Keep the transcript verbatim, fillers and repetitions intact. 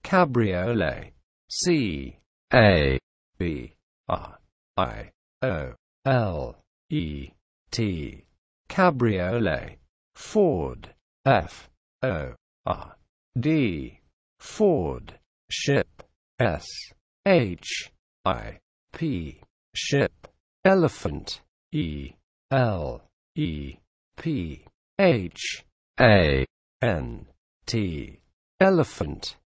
cabriolet, C A B R I O L E T, cabriolet. Ford, F O R D, Ford. Ship, S H I P, ship. Elephant, E L E P H A N T, elephant.